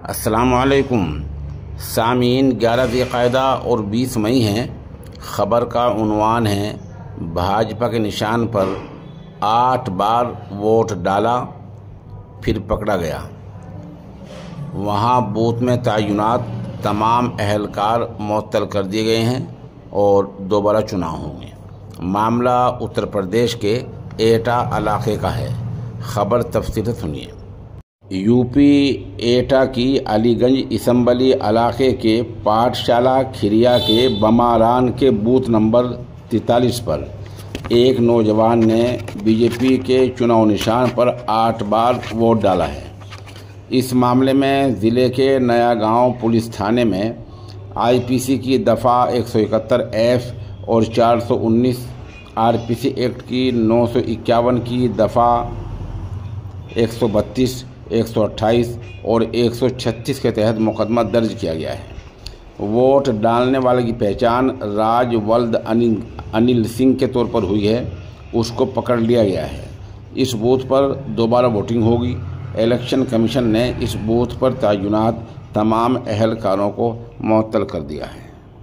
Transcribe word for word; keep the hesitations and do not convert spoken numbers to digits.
अस्सलामुअलैकुम सामीन, ग्यारह ज़िलक़ादा और बीस मई हैं। ख़बर का उन्वान है, भाजपा के निशान पर आठ बार वोट डाला फिर पकड़ा गया। वहाँ बूथ में तैनात तमाम अहलकार मुअत्तल कर दिए गए हैं और दोबारा चुनाव होंगे। मामला उत्तर प्रदेश के एटा इलाके का है। ख़बर तफसील से सुनिए। यूपी एटा की अलीगंज इसम्बली इलाके के पाठशाला खिरिया के बमारान के बूथ नंबर तैंतालीस पर एक नौजवान ने बीजेपी के चुनाव निशान पर आठ बार वोट डाला है। इस मामले में ज़िले के नया गांव पुलिस थाने में आईपीसी की दफ़ा एक सौ इकहत्तर एफ और चार सौ उन्नीस आरपीसी एक्ट की नौ सौ इक्यावन की दफ़ा एक सौ बत्तीस, एक सौ अट्ठाईस और एक सौ छत्तीस के तहत मुकदमा दर्ज किया गया है। वोट डालने वाले की पहचान राजवल्द अनिल अनिल सिंह के तौर पर हुई है। उसको पकड़ लिया गया है। इस बूथ पर दोबारा वोटिंग होगी। इलेक्शन कमीशन ने इस बूथ पर तैनात तमाम अहलकारों को मुअत्तल कर दिया है।